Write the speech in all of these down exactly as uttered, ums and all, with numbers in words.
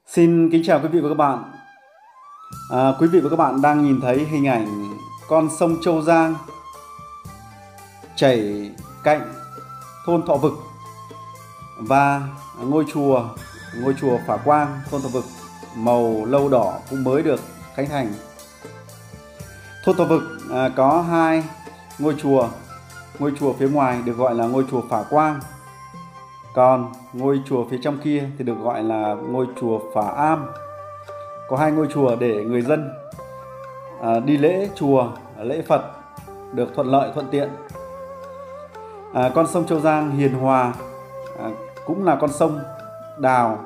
Xin kính chào quý vị và các bạn. À, quý vị và các bạn đang nhìn thấy hình ảnh con sông Châu Giang chảy cạnh thôn Thọ Vực và ngôi chùa ngôi chùa Phả Quang thôn Thọ Vực màu nâu đỏ cũng mới được khánh thành. Thôn Thọ Vực à, có hai ngôi chùa, ngôi chùa phía ngoài được gọi là ngôi chùa Phả Quang, còn ngôi chùa phía trong kia thì được gọi là ngôi chùa Phả Am. Có hai ngôi chùa để người dân à, đi lễ chùa, lễ Phật được thuận lợi thuận tiện. À, con sông Châu Giang hiền hòa, à, cũng là con sông đào.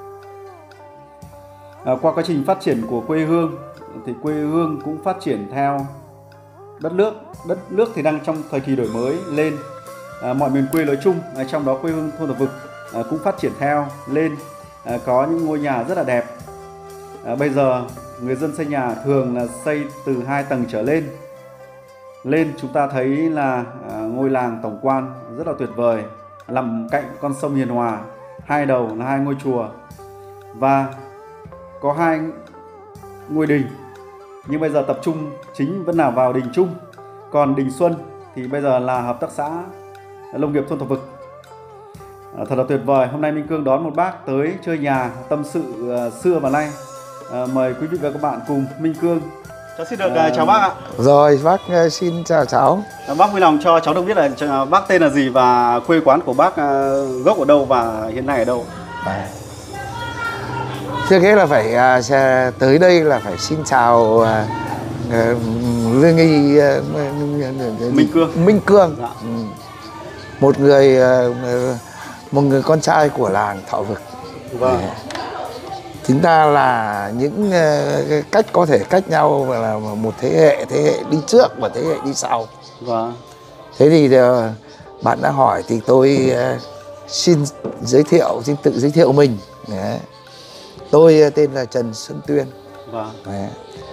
À, qua quá trình phát triển của quê hương thì quê hương cũng phát triển theo đất nước. Đất nước thì đang trong thời kỳ đổi mới lên. À, mọi miền quê nói chung, à, trong đó quê hương thôn Thọ Vực à, cũng phát triển theo lên, à, có những ngôi nhà rất là đẹp. À, bây giờ người dân xây nhà thường là xây từ hai tầng trở lên. Lên chúng ta thấy là à, ngôi làng tổng quan rất là tuyệt vời, nằm cạnh con sông hiền hòa, hai đầu là hai ngôi chùa và có hai ngôi đình. Nhưng bây giờ tập trung chính vẫn là vào đình Trung, còn đình Xuân thì bây giờ là hợp tác xã nông nghiệp thôn Thọ Vực. À, thật là tuyệt vời. Hôm nay Minh Cương đón một bác tới chơi nhà, tâm sự uh, xưa và nay. À, mời quý vị và các bạn cùng Minh Cương. Cháu xin được uh, chào bác ạ. Rồi, bác uh, xin chào cháu. À, bác vui lòng cho cháu được biết là uh, bác tên là gì và quê quán của bác uh, gốc ở đâu và hiện nay ở đâu? À. Trước hết là phải uh, tới đây là phải xin chào uh, uh, Lương Nghi uh, Minh Cương. Minh Cương. Dạ. Ừ. Một người uh, một người con trai của làng Thọ Vực. Vâng. Yeah. Chúng ta là những uh, cách có thể cách nhau là một thế hệ thế hệ đi trước và thế hệ đi sau. Vâng. Thế thì uh, bạn đã hỏi thì tôi uh, xin giới thiệu, xin tự giới thiệu mình. Đấy. Tôi uh, tên là Trần Xuân Tuyên. Vâng. Đấy.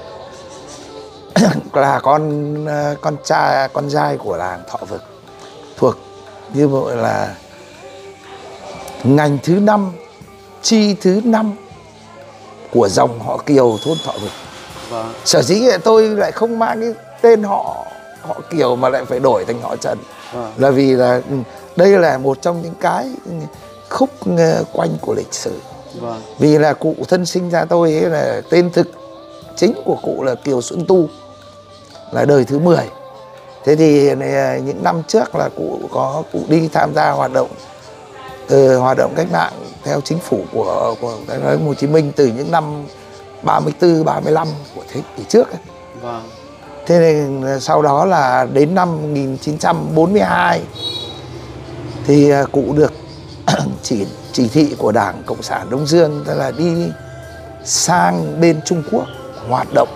Là con uh, con trai con trai của làng Thọ Vực, thuộc như vậy là ngành thứ năm, chi thứ năm của dòng họ Kiều thôn Thọ Vực. Vâng. Sở dĩ tôi lại không mang cái tên họ họ Kiều mà lại phải đổi thành họ Trần. Vâng. Là vì là đây là một trong những cái khúc quanh của lịch sử. Vâng. Vì là cụ thân sinh ra tôi ấy là tên thực chính của cụ là Kiều Xuân Tu, là đời thứ mười. Thế thì này, những năm trước là cụ có cụ đi tham gia hoạt động từ hoạt động cách mạng theo chính phủ của của Hồ Chí Minh từ những năm ba mươi tư ba mươi lăm của thế kỷ trước ấy. Vâng. Thế nên sau đó là đến năm một nghìn chín trăm bốn mươi hai thì cụ được chỉ chỉ thị của Đảng Cộng sản Đông Dương, tức là đi sang bên Trung Quốc hoạt động.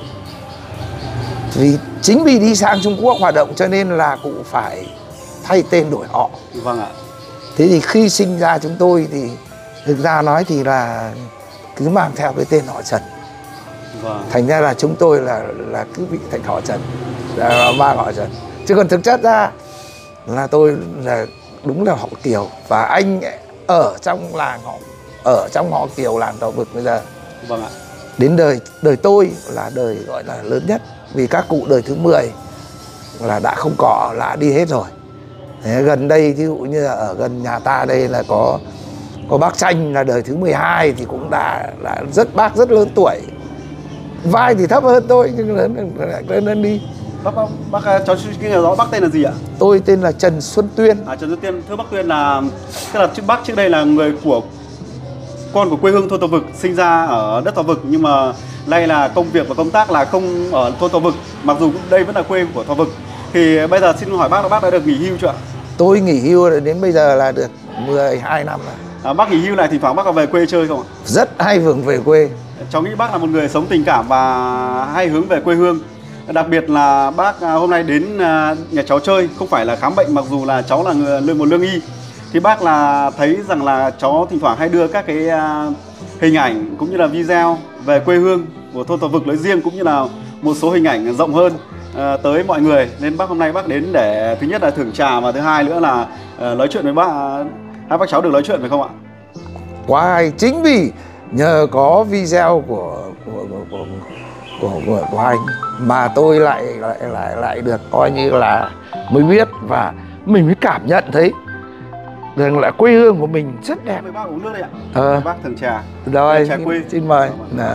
Vì chính vì đi sang Trung Quốc hoạt động cho nên là cụ phải thay tên đổi họ. Vâng ạ. Thế thì khi sinh ra chúng tôi thì thực ra nói thì là cứ mang theo cái tên họ Trần. Vâng. Thành ra là chúng tôi là là cứ bị thành họ Trần, là mang họ Trần. Chứ còn thực chất ra là tôi là đúng là họ Kiều, và anh ở trong làng họ ở trong họ Kiều làng Thọ Vực bây giờ. Vâng ạ. Đến đời đời tôi là đời gọi là lớn nhất, vì các cụ đời thứ mười là đã không có, là đi hết rồi. Thế gần đây ví dụ như là ở gần nhà ta đây là có có bác Tranh là đời thứ mười hai thì cũng đã là rất bác rất lớn tuổi. Vai thì thấp hơn tôi nhưng lớn lớn lên đi. Bác bác, bác cháu xin hiểu rõ bác tên là gì ạ? Tôi tên là Trần Xuân Tuyên. À, Trần Xuân Tuyên. Thưa bác Tuyên, là tức là trước bác trước đây là người của con của quê hương thôn Thọ Vực, sinh ra ở đất Thọ Vực nhưng mà nay là công việc và công tác là không ở thôn Thọ Vực, mặc dù đây vẫn là quê của Thọ Vực. Thì bây giờ xin hỏi bác là bác đã được nghỉ hưu chưa ạ? Tôi nghỉ hưu đến bây giờ là được mười hai năm rồi. À, bác nghỉ hưu này thì thoảng bác có về quê chơi không ạ? Rất hay thường về quê. Cháu nghĩ bác là một người sống tình cảm và hay hướng về quê hương. Đặc biệt là bác hôm nay đến nhà cháu chơi không phải là khám bệnh, mặc dù là cháu là người, một lương y. Thì bác là thấy rằng là cháu thỉnh thoảng hay đưa các cái hình ảnh cũng như là video về quê hương của thôn Thọ Vực nói riêng, cũng như là một số hình ảnh rộng hơn à, tới mọi người. Nên bác hôm nay bác đến để thứ nhất là thưởng trà và thứ hai nữa là à, nói chuyện với bác, hai bác cháu được nói chuyện phải không ạ? Quá hay. Chính vì nhờ có video của của của, của, của, của, của anh mà tôi lại lại lại lại được coi như là mới biết, và mình mới cảm nhận thấy rằng là quê hương của mình rất đẹp. Mời bác uống nước đây ạ. Ờ. Bác thưởng trà. Rồi, trà quê. xin mời. Nè.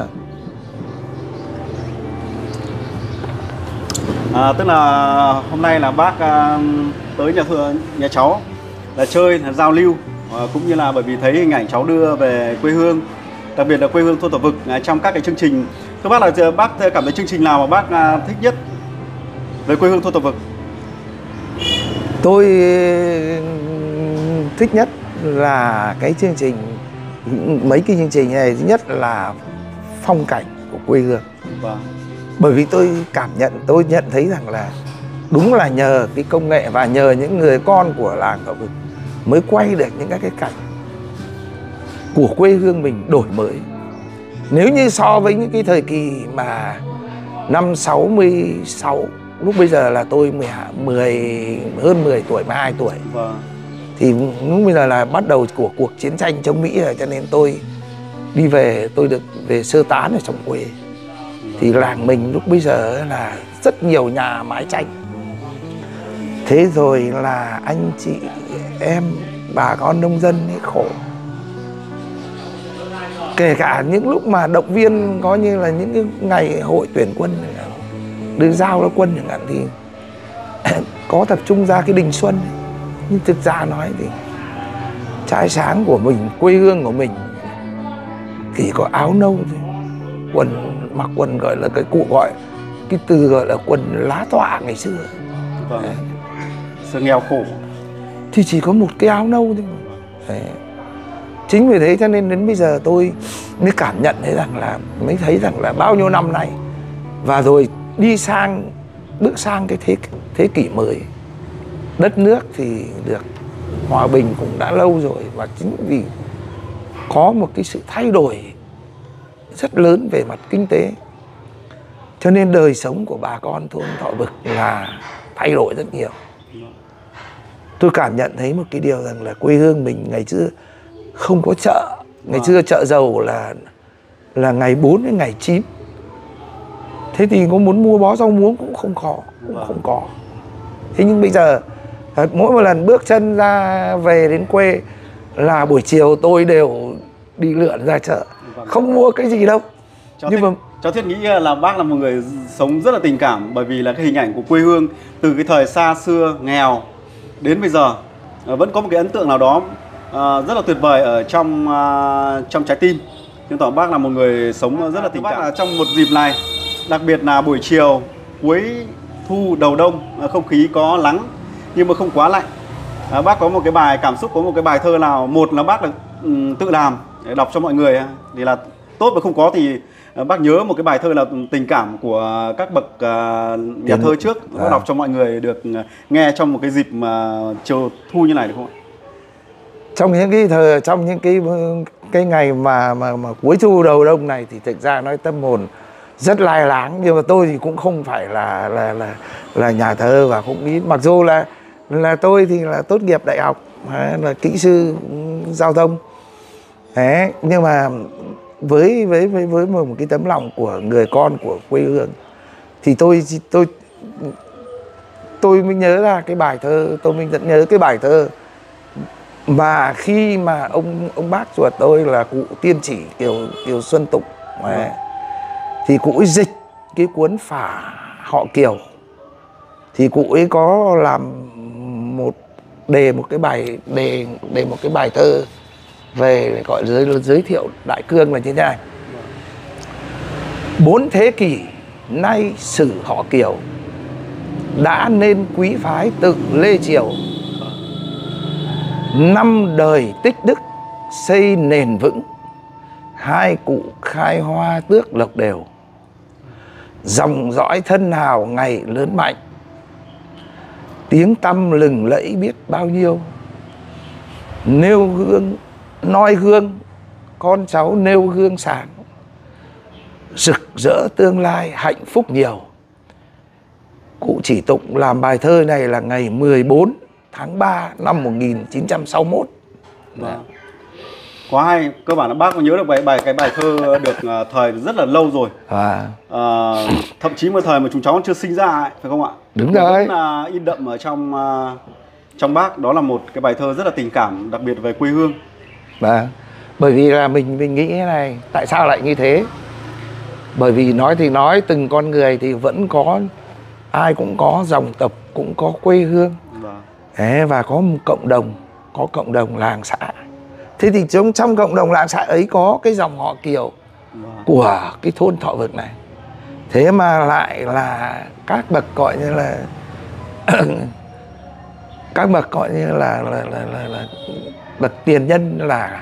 À, tức là hôm nay là bác à, tới nhà thưa nhà cháu là chơi, là giao lưu, à, cũng như là bởi vì thấy hình ảnh cháu đưa về quê hương, đặc biệt là quê hương thôn Thọ Vực à, trong các cái chương trình. Thưa bác là bác cảm thấy chương trình nào mà bác à, thích nhất về quê hương thôn Thọ Vực? Tôi thích nhất là cái chương trình, mấy cái chương trình này, thứ nhất là phong cảnh của quê hương. Vâng. Bởi vì tôi cảm nhận, tôi nhận thấy rằng là đúng là nhờ cái công nghệ và nhờ những người con của làng Thọ Vực mới quay được những các cái cảnh của quê hương mình đổi mới. Nếu như so với những cái thời kỳ mà năm sáu mươi sáu, lúc bây giờ là tôi mười, mười hơn mười tuổi, mười hai tuổi. Vâng. Thì lúc bây giờ là bắt đầu của cuộc chiến tranh chống Mỹ rồi, cho nên tôi đi về, tôi được về sơ tán ở trong quê. Thì làng mình lúc bây giờ là rất nhiều nhà mái tranh. Thế rồi là anh chị em bà con nông dân ấy khổ. Kể cả những lúc mà động viên, có như là những cái ngày hội tuyển quân, đưa giao ra quân chẳng hạn, thì có tập trung ra cái Đình Xuân. Nhưng thực ra nói thì trái sáng của mình, quê hương của mình chỉ có áo nâu thôi, quần mặc quần gọi là cái cụ gọi cái từ gọi là quần lá tọa ngày xưa. Vâng. Sự nghèo khổ thì chỉ có một cái áo nâu thôi. Đấy. Chính vì thế cho nên đến bây giờ tôi mới cảm nhận thấy rằng là mới thấy rằng là bao nhiêu năm nay và rồi đi sang bước sang cái thế thế kỷ mới, đất nước thì được hòa bình cũng đã lâu rồi, và chính vì có một cái sự thay đổi rất lớn về mặt kinh tế, cho nên đời sống của bà con thôn Thọ Vực là thay đổi rất nhiều. Tôi cảm nhận thấy một cái điều rằng là quê hương mình ngày xưa không có chợ, ngày xưa chợ dầu là là ngày bốn đến ngày chín. Thế thì có muốn mua bó rau muống cũng không khó, cũng không có. Thế nhưng bây giờ mỗi một lần bước chân ra về đến quê là buổi chiều tôi đều đi lượn ra chợ, không mua cái gì đâu. Cháu nhưng thiết, mà cháu thiết nghĩ là bác là một người sống rất là tình cảm, bởi vì là cái hình ảnh của quê hương từ cái thời xa xưa nghèo đến bây giờ vẫn có một cái ấn tượng nào đó rất là tuyệt vời ở trong trong trái tim. Chứng tỏ bác là một người sống rất là tình cảm. Là trong một dịp này, đặc biệt là buổi chiều cuối thu đầu đông, không khí có nắng nhưng mà không quá lạnh. À, bác có một cái bài cảm xúc, có một cái bài thơ nào, một là bác là um, tự làm để đọc cho mọi người thì là tốt, và không có thì uh, bác nhớ một cái bài thơ là tình cảm của các bậc uh, nhà thơ trước, à. đọc cho mọi người được uh, nghe trong một cái dịp mà chiều thu như này được không ạ? Trong những cái thời, trong những cái cái ngày mà mà mà cuối thu đầu đông này thì thực ra nói tâm hồn rất lai láng, nhưng mà tôi thì cũng không phải là là là là nhà thơ và cũng nghĩ, mặc dù là là tôi thì là tốt nghiệp đại học, là kỹ sư giao thông. Đấy, nhưng mà với với với với một cái tấm lòng của người con của quê hương thì tôi tôi tôi mới nhớ ra cái bài thơ, tôi mới vẫn nhớ cái bài thơ mà khi mà ông ông bác ruột tôi là cụ tiên chỉ Kiều Kiều Xuân Tục, đấy, thì cụ ấy dịch cái cuốn Phả Họ Kiều, thì cụ ấy có làm một đề một cái bài đề đề một cái bài thơ về gọi giới giới thiệu đại cương là như thế này: bốn thế kỷ nay sử họ Kiều, đã nên quý phái tự Lê Triều, năm đời tích đức xây nền vững, hai cụ khai hoa tước lộc đều, dòng dõi thân hào ngày lớn mạnh, tiếng tăm lừng lẫy biết bao nhiêu, nêu gương noi gương con cháu nêu gương sáng, rực rỡ tương lai hạnh phúc nhiều. Cụ chỉ tụng làm bài thơ này là ngày mười bốn tháng ba năm một nghìn chín trăm sáu mươi mốt. Vâng. Quá hay, cơ bản là bác có nhớ được bài bài cái bài thơ được uh, thời rất là lâu rồi. À. Uh, thậm chí một thời mà chúng cháu còn chưa sinh ra ấy, phải không ạ? Đúng rồi. Vẫn là uh, in đậm ở trong uh, trong bác, đó là một cái bài thơ rất là tình cảm, đặc biệt về quê hương. Và bởi vì là mình mình nghĩ thế này, tại sao lại như thế? Bởi vì nói thì nói, từng con người thì vẫn có, ai cũng có dòng tộc, cũng có quê hương. Vâng. Đấy, và có một cộng đồng, có cộng đồng làng xã. Thế thì trong, trong cộng đồng làng xã ấy có cái dòng họ Kiều của cái thôn Thọ Vực này. Thế mà lại là các bậc gọi như là các bậc gọi như là, là, là, là, là bậc tiền nhân là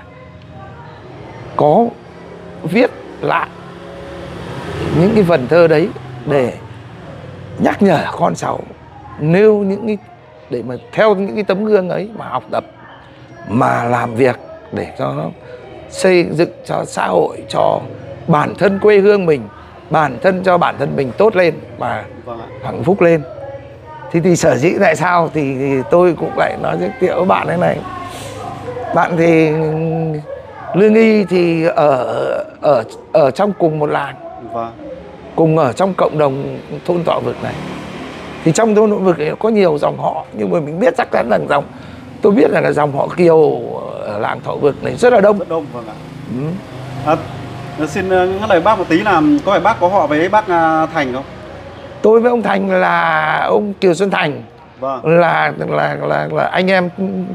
có viết lại những cái phần thơ đấy để nhắc nhở con cháu nêu những cái, để mà theo những cái tấm gương ấy mà học tập, mà làm việc để cho nó xây dựng cho xã hội, cho bản thân quê hương mình, bản thân cho bản thân mình tốt lên và hạnh phúc lên. Thì thì sở dĩ tại sao thì, thì tôi cũng lại nói giới thiệu với bạn thế này. Bạn thì lương y thì ở ở ở trong cùng một làng, cùng ở trong cộng đồng thôn Thọ Vực này. Thì trong thôn Thọ Vực này có nhiều dòng họ, nhưng mà mình biết chắc chắn là dòng, tôi biết là, là dòng họ Kiều ở làng Thọ Vực này rất là đông. Rất đông, vâng ạ. Ừ. À, xin ngắt lời bác một tí là có phải bác có họ với bác Thành không? Tôi với ông Thành là ông Kiều Xuân Thành. Vâng. Là, là, là, là anh em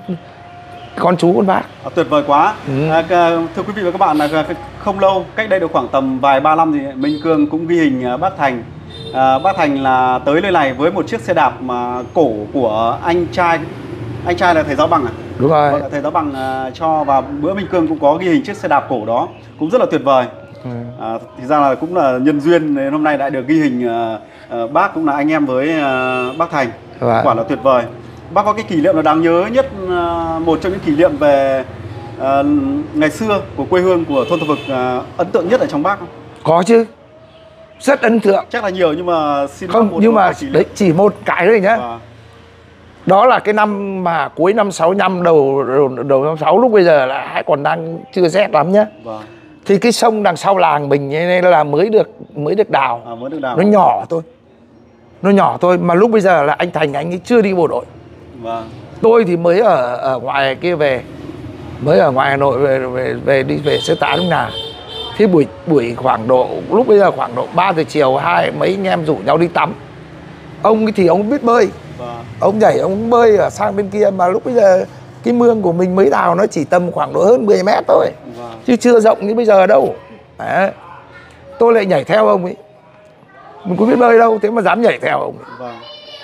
con chú con bác. À, tuyệt vời quá. Ừ. À, thưa quý vị và các bạn, là không lâu, cách đây được khoảng tầm vài ba năm thì Minh Cương cũng ghi hình bác Thành. À, bác Thành là tới nơi này với một chiếc xe đạp mà cổ của anh trai. Anh trai là thầy Giáo Bằng à? Đúng rồi. Thầy Giáo Bằng uh, cho, và bữa Minh Cương cũng có ghi hình chiếc xe đạp cổ đó, cũng rất là tuyệt vời. Ừ. À, thì ra là cũng là nhân duyên nên hôm nay lại được ghi hình uh, uh, bác cũng là anh em với uh, bác Thành. Right. Quả là tuyệt vời. Bác có cái kỷ niệm là đáng nhớ nhất, uh, một trong những kỷ niệm về uh, ngày xưa của quê hương của thôn Thọ Vực uh, ấn tượng nhất ở trong bác không? Có chứ, rất ấn tượng. Chắc là nhiều nhưng mà xin không, một nhưng mà đấy chỉ một cái thôi nhá. À. Đó là cái năm mà cuối năm sáu năm, đầu đầu, đầu năm sáu, lúc bây giờ là hãy còn đang chưa rét lắm nhá. Vâng. Thì cái sông đằng sau làng mình nên là mới được mới được đào. À, mới được đào. Nó nhỏ thôi. Nó nhỏ thôi, mà lúc bây giờ là anh Thành anh ấy chưa đi bộ đội. Vâng. Tôi thì mới ở ở ngoài kia về, mới ở ngoài Hà Nội về về, về đi về sơ tán lúc nào. Thế buổi buổi khoảng độ lúc bây giờ khoảng độ ba giờ chiều, hai mấy anh em rủ nhau đi tắm. Ông ấy thì ông biết bơi. Vâng. Ông nhảy ông bơi ở sang bên kia, mà lúc bây giờ cái mương của mình mới đào nó chỉ tầm khoảng độ hơn mười mét thôi. Vâng. Chứ chưa rộng như bây giờ đâu. Đấy. Tôi lại nhảy theo ông ấy. Mình có biết bơi đâu, thế mà dám nhảy theo ông ấy. Vâng.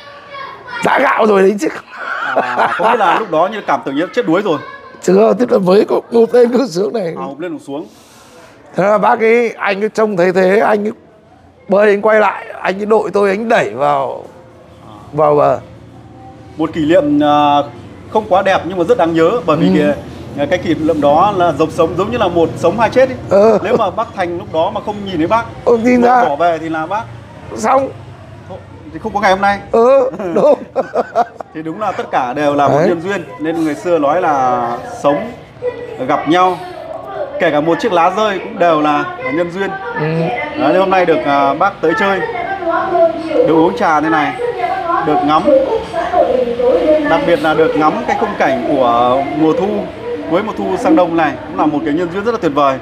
Đã gạo rồi đấy chứ. À, có nghĩa là lúc đó như cảm tưởng như chết đuối rồi. Chưa, tức là mới có hụp lên cứ xuống này. À, hụp lên hụp xuống. Thế là bác ấy, anh ấy trông thấy thế, anh ấy bơi, anh quay lại, anh ấy đội tôi, anh đẩy vào vào bờ. Một kỷ niệm uh, không quá đẹp nhưng mà rất đáng nhớ, bởi vì ừ. cái, cái kỷ niệm đó là giống sống giống như là một sống hai chết ấy. Ừ. Nếu mà bác Thành lúc đó mà không nhìn thấy bác, ừ, nhìn ra bỏ về thì là bác xong thì không có ngày hôm nay. Ừ, đúng. Thì đúng là tất cả đều là một nhân duyên, nên người xưa nói là sống gặp nhau, kể cả một chiếc lá rơi cũng đều là nhân duyên. Ừ. Đó, nên hôm nay được uh, bác tới chơi, được uống trà thế này, được ngắm, đặc biệt là được ngắm cái khung cảnh của mùa thu, cuối mùa thu sang đông này, cũng là một cái nhân duyên rất là tuyệt vời.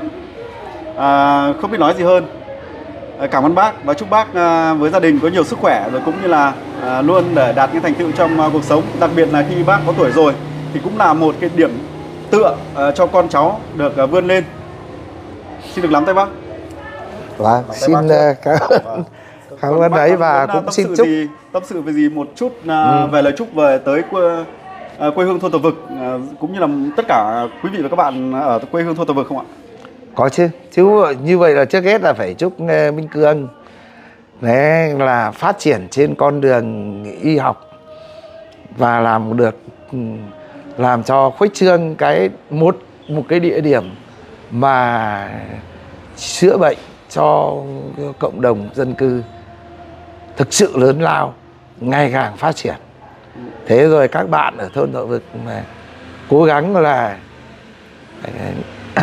À, không biết nói gì hơn. À, cảm ơn bác và chúc bác à, với gia đình có nhiều sức khỏe, rồi cũng như là à, luôn để đạt những thành tựu trong à, cuộc sống, đặc biệt là khi bác có tuổi rồi thì cũng là một cái điểm tựa à, cho con cháu được à, vươn lên. Xin được nắm tay bác. Vâng, xin bác. cảm ơn cảm ơn đấy, và cũng xin chúc gì, tâm sự về gì một chút à, ừ. về lời chúc về tới quê, à, quê hương thôn Thọ Vực, à, cũng như là tất cả quý vị và các bạn ở quê hương thôn Thọ Vực không ạ? Có chứ, chứ như vậy là trước hết là phải chúc Minh Cương đấy là phát triển trên con đường y học và làm được làm cho khuếch trương cái một một cái địa điểm mà chữa bệnh cho cộng đồng dân cư thực sự lớn lao, ngày càng phát triển. Thế rồi các bạn ở thôn Thọ Vực mà cố gắng là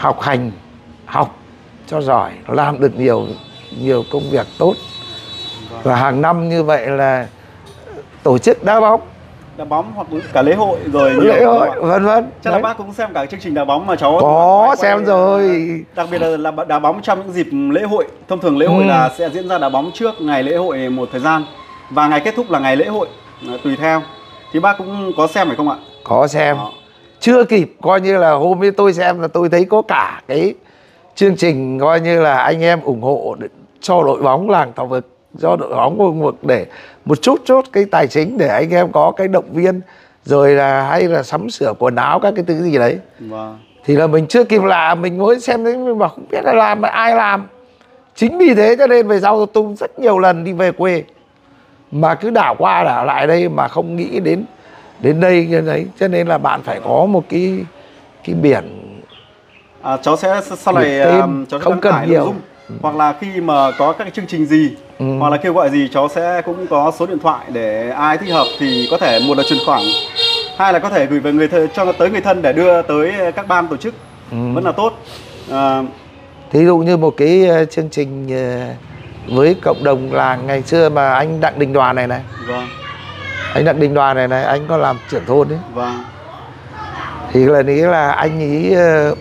học hành, học cho giỏi, làm được nhiều nhiều công việc tốt. Và hàng năm như vậy là tổ chức đá bóng, đá bóng hoặc cả lễ hội rồi lễ hội vân vân. Chắc là bác cũng xem cả chương trình đá bóng mà cháu có xem quay, rồi. Đặc biệt là, là đá bóng trong những dịp lễ hội. Thông thường lễ hội ừ. là sẽ diễn ra đá bóng trước ngày lễ hội một thời gian và ngày kết thúc là ngày lễ hội, tùy theo. Thì bác cũng có xem phải không ạ? Có xem. Đó. Chưa kịp, coi như là hôm ấy tôi xem là tôi thấy có cả cái chương trình coi như là anh em ủng hộ cho đội bóng làng Thọ Vực, do đội bóng Thọ Vực để một chút chút cái tài chính để anh em có cái động viên, rồi là hay là sắm sửa quần áo các cái thứ gì đấy. Wow. Thì là mình chưa kịp làm, mình mới xem đấy mà không biết là làm mà ai làm. Chính vì thế cho nên về sau tôi rất nhiều lần đi về quê mà cứ đảo qua đảo lại đây mà không nghĩ đến đến đây như đấy, cho nên là bạn phải có một cái cái biển. À, cháu sẽ sau này um, cháu sẽ không cần nhiều dung. Ừ. Hoặc là khi mà có các cái chương trình gì ừ. hoặc là kêu gọi gì, cháu sẽ cũng có số điện thoại để ai thích hợp thì có thể một là chuyển khoản, hai là có thể gửi về người thân, cho tới người thân để đưa tới các ban tổ chức ừ. vẫn là tốt. À, thí dụ như một cái chương trình với cộng đồng làng ngày xưa mà anh Đặng Đình Đoàn này này, vâng. anh Đặng Đình Đoàn này này anh có làm trưởng thôn đấy, vâng. thì là ý là anh ấy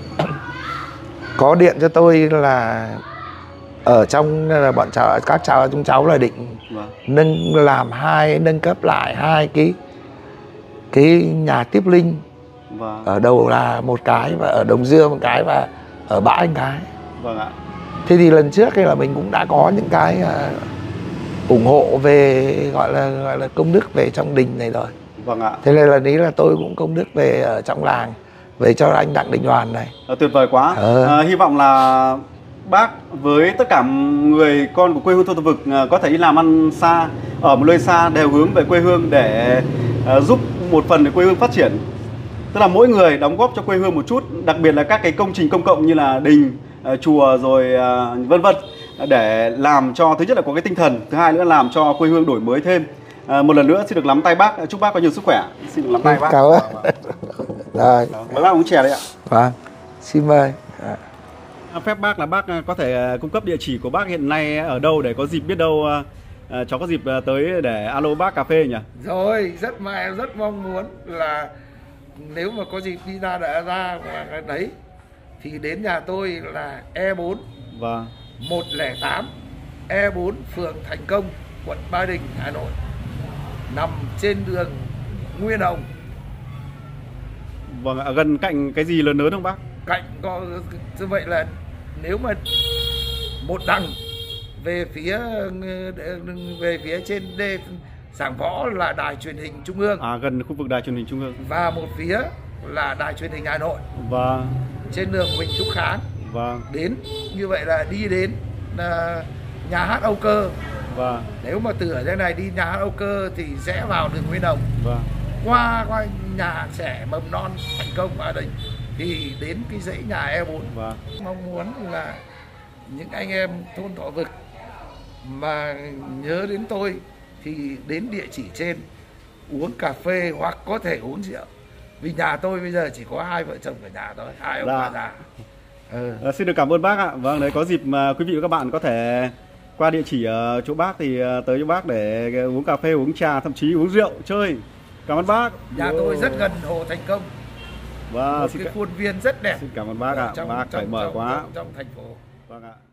có điện cho tôi là ở trong là bọn cháu, các cháu chúng cháu là định vâng. nâng làm hai nâng cấp lại hai cái cái nhà tiếp linh vâng. ở đầu là một cái và ở Đồng Dương một cái và ở Bã Anh cái. Vâng ạ. Thế thì lần trước thì là mình cũng đã có những cái uh, ủng hộ về gọi là gọi là công đức về trong đình này rồi. Vâng ạ. Thế nên lầnนี้là tôi cũng công đức về ở trong làng về cho anh Đặng Đình Đoàn này. À, tuyệt vời quá. Ừ. À, hy vọng là bác với tất cả người con của quê hương Thôn Thọ Vực có thể đi làm ăn xa ở một nơi xa đều hướng về quê hương để uh, giúp một phần để quê hương phát triển. Tức là mỗi người đóng góp cho quê hương một chút, đặc biệt là các cái công trình công cộng như là đình, uh, chùa rồi uh, vân vân, để làm cho thứ nhất là có cái tinh thần, thứ hai nữa là làm cho quê hương đổi mới thêm. À, một lần nữa xin được nắm tay bác, chúc bác có nhiều sức khỏe. Xin được nắm tay bác. Cảm ơn. Rồi. Mời bác uống chè đấy ạ. Vâng. Xin mời. À. Phép bác là bác có thể cung cấp địa chỉ của bác hiện nay ở đâu để có dịp biết đâu à, cháu có dịp tới để alo bác cà phê nhỉ? Rồi, rất mà rất mong muốn là nếu mà có dịp đi ra đã ra ngoài đấy thì đến nhà tôi là E bốn. Vâng. một không tám E bốn phường Thành Công, quận Ba Đình, Hà Nội, nằm trên đường Nguyên Hồng. Vâng ạ, gần cạnh cái gì lớn lớn không bác? Cạnh có như vậy là nếu mà một đằng về phía về phía trên đê Giảng Võ là đài truyền hình Trung ương. À, gần khu vực đài truyền hình Trung ương. Và một phía là đài truyền hình Hà Nội. Vâng. Trên đường Huỳnh Thúc Kháng. Vâng. Đến như vậy là đi đến uh, nhà hát Âu Cơ. Vâng. Nếu mà từ ở đây này đi nhà hát Âu Cơ thì sẽ vào đường Nguyên Hồng. Vâng. Qua qua nhà trẻ mầm non Thành Công Ba Đình thì đến cái dãy nhà E bốn. Vâng. Mong muốn là những anh em thôn Thọ Vực mà nhớ đến tôi thì đến địa chỉ trên uống cà phê hoặc có thể uống rượu. Vì nhà tôi bây giờ chỉ có hai vợ chồng ở nhà thôi, hai ông bà già. Ừ. À, xin được cảm ơn bác ạ. Vâng, đấy có dịp mà quý vị và các bạn có thể qua địa chỉ ở chỗ bác thì tới cho bác để uống cà phê, uống trà, thậm chí uống rượu, chơi. Cảm ơn bác. Nhà oh. tôi rất gần Hồ Thành Công. Vâng, một cái khuôn viên rất đẹp. Xin cảm ơn bác ạ. Trong, bác trong, cởi mở trong, quá. Trong, trong thành phố. Vâng ạ.